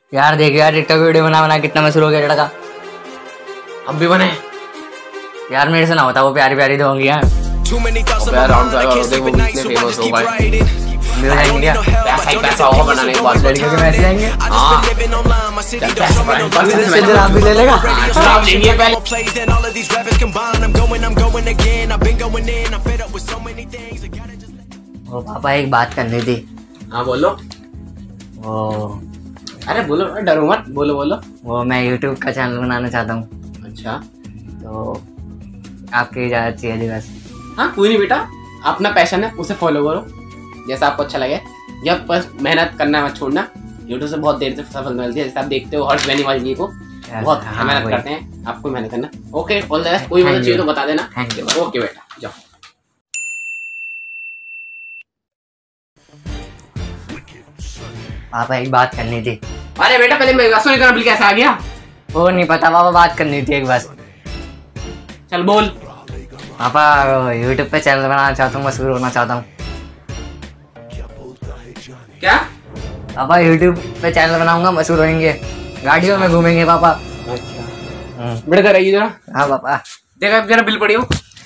यार देखो यार, टिकटॉक वीडियो बना कितना मशहूर हो गया लड़का। अब भी बने यार, मेरे से ना होता, वो प्यारी प्यारी दोंगी यार। पैसा होगा बनाने के बाद लड़कियों के मैसेज आएंगे। हाँ आप भी ले लेगा। शराब लेंगे पहले। वो पापा एक बात करनी थी। हाँ बोलो। वो अरे बोलो, डरो मत, बोलो बोलो। वो मैं यूट्यूब का चैनल बनाना चाहता हूँ। अच्छा, तो आपकी इजाज़त चाहिए बस। हाँ कोई नहीं बेटा, अपना पैशन है उसे फॉलो करो जैसा आपको अच्छा लगे। जब बस मेहनत करना मत छोड़ना। यूट्यूब से बहुत देर से सफल मिलती है, जैसे आप देखते हो हर्ष बेनीवाल जी को बहुत मेहनत करते हैं। आपको मेहनत करना। Okay, all the best. कोई मदद चाहिए तो बता देना। Thank you. ओके बेटा, जाओ। पापा एक बात करनी थी। अरे बेटा पहले मैं सुन कर बिल कैसे आ गया? वो नहीं पता पापा, बात करनी थी एक बस। चल बोल। पापा यूट्यूब पे चैनल बनाना चाहता हूँ, मशहूर होना चाहता हूँ। क्या? पापा यूट्यूब पे चैनल बनाऊंगा, मशहूर होंगे, गाड़ियों में घूमेंगे पापा। अच्छा बेटा जरा ये जरा। हाँ पापा। देखा जरा बिल पड़ी हो।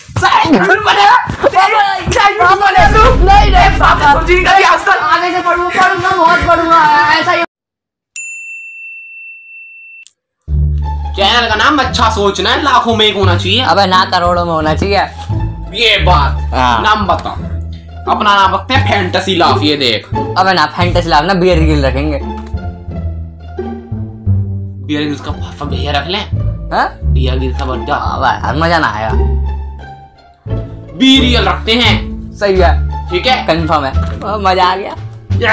आगे से पढ़ूंगा, बहुत पढ़ूंगा ऐसा। चैनल का नाम अच्छा सोचना है, लाखों में एक होना चाहिए। अबे ना, करोड़ों में होना चाहिए। ये बात। हाँ। नाम बता। अपना नाम रखते हैं फैंटेसी लाफ। ये देख। अबे ना, फैंटेसी लाभ ना, बियर गिल रखेंगे। बियर गिल्स का भैया रख लें। हाँ? बियर गिल्स का बच्चा। यार मजा ना आएगा। बीरियल रखते हैं। सही है, ठीक है, कंफर्म है। मजा आ गया।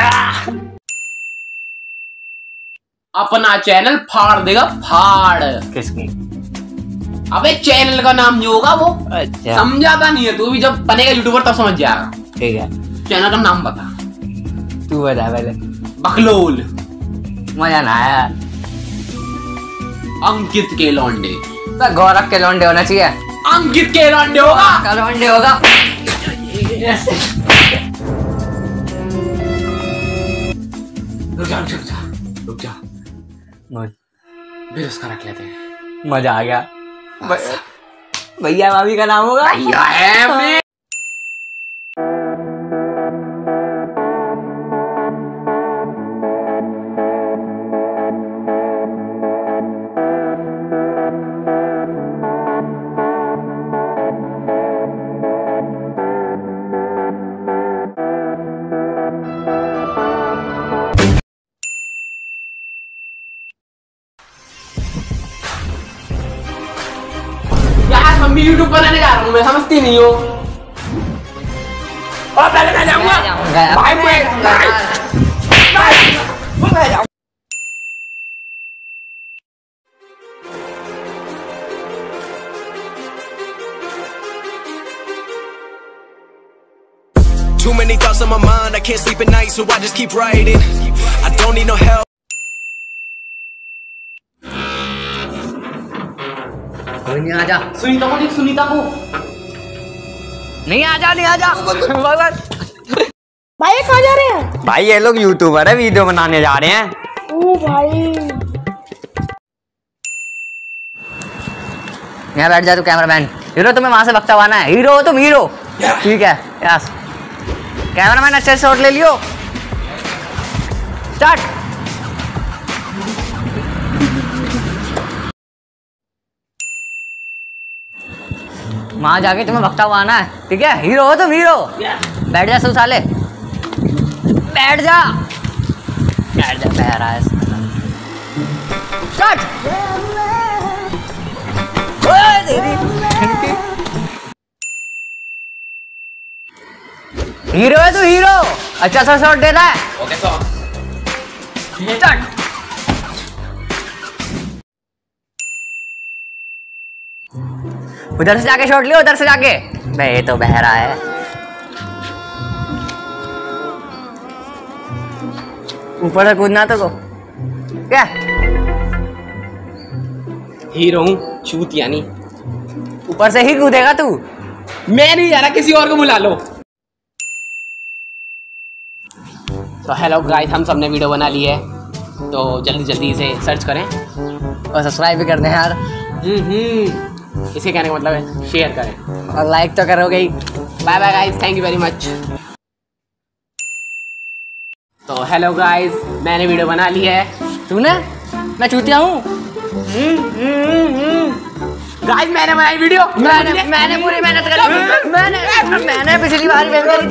अपना चैनल फाड़ देगा, फाड़। किसकी? अबे चैनल का नाम जो होगा वो। अच्छा, समझाता नहीं है तू भी, जब बनेगा यूट्यूबर तब समझ जाएगा। ठीक है, चैनल का नाम बता। तू बता पहले। बकलोल। मजा ना आया। अंकित के लौंडे। तो गौरव के लौंडे होना चाहिए। अंकित के लौंडे होगा। लौंडे होगा। रुक जा रुक जा रुक जा। फिर उसका रख लेते हैं। मजा आ गया। भैया भाभी का नाम होगा। भैया है मैं। मम्मी यूट्यूब बनाने जा रहा हूँ मैं, समझती नहीं हो। और पहले मैं जाऊंगा भाई। मैं जाऊंगा। Too many thoughts on my mind, I can't sleep at night, so I just keep writing. I don't need no help. नहीं आजा। सुनीता को देख, सुनीता को। नहीं आजा, नहीं आजा। भाई कहाँ जा रहे हैं? भाई ये लोग यूट्यूबर है, वीडियो बनाने जा रहे हैं। ओ भाई, यहाँ बैठ जा तू कैमरामैन। हीरो तुम्हें वहां से भगता हुआ है। हीरो हो तुम, हीरो। ठीक है, यस। कैमरामैन अच्छे से शॉट ले लियो। स्टार्ट। वहां जाके तुम्हें भगता हुआ आना है, ठीक है? हीरो हो तुम, हीरो। बैठ जा सु साले, बैठ जा, बैठ जा। बह रहा है। स्टार्ट। हीरो है तू, हीरो। अच्छा सा शॉट देना है। Okay sir. स्टार्ट। उधर से जाके शॉट लियो, उधर से जाके। बे ये तो बह रहा है। ऊपर से कूदना तो को क्या? हीरो हूँ, चूतिया नहीं। ऊपर से ही कूदेगा तू। मैं नहीं जा रहा, किसी और को बुला लो। तो हेलो गाइस, हम सबने वीडियो बना ली है। तो जल्दी जल्दी इसे सर्च करें और सब्सक्राइब भी कर दें यार। इसे कहने का मतलब है शेयर करें और लाइक तो करोगे ही। Bye bye guys, thank you very much. तो हेलो गाइस, मैंने वीडियो बना ली है। तूने? मैं चूतिया हूँ। गाइस मैंने बनाई वीडियो। मैंने पूरी मेहनत करी। मैंने पिछली बार मेहनत करी।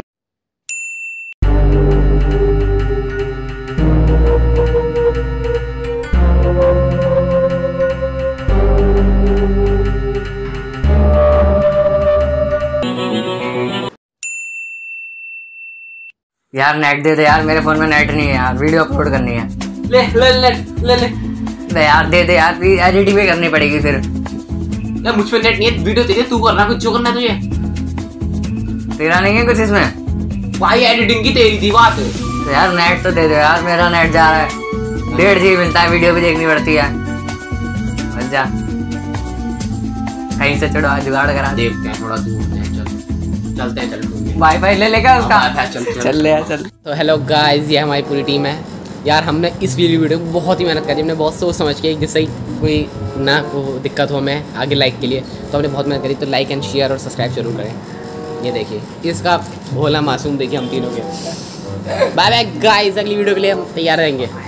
यार नेट दे दे यार, मेरे फोन में नेट नहीं है यार, वीडियो अपलोड करनी है। ले ले ले ले ले ले यार, दे दे यार, प्लीज एडिटिंग भी करनी पड़ेगी फिर। यार मुझ पे नेट नहीं है, वीडियो तेरे तू करना, कुछ जो करना है तुझे। तेरा नहीं है कुछ इसमें? भाई एडिटिंग की तेरी थी बात। तो यार नेट तो दे दो यार, मेरा नेट जा रहा है। 1.5 GB मिलता है, वीडियो भी देखनी पड़ती है। अच्छा कहीं से चढ़ो, जुगाड़ करा। देखते हैं, थोड़ा दूर है, चलते हैं, चल वाईफाई ले लेगा उसका। चल ले यार चल। तो हेलो गाइस, ये हमारी पूरी टीम है यार। हमने इस वीडियो को बहुत ही मेहनत करी, हमने बहुत सोच समझ के, जिससे कोई ना को दिक्कत हो हमें आगे लाइक के लिए, तो हमने बहुत मेहनत करी। तो लाइक एंड शेयर और सब्सक्राइब जरूर करें। ये देखिए इसका भोला मासूम, देखिए हम तीनों के। बाय बाय गाइस, अगली वीडियो के लिए हम तैयार रहेंगे।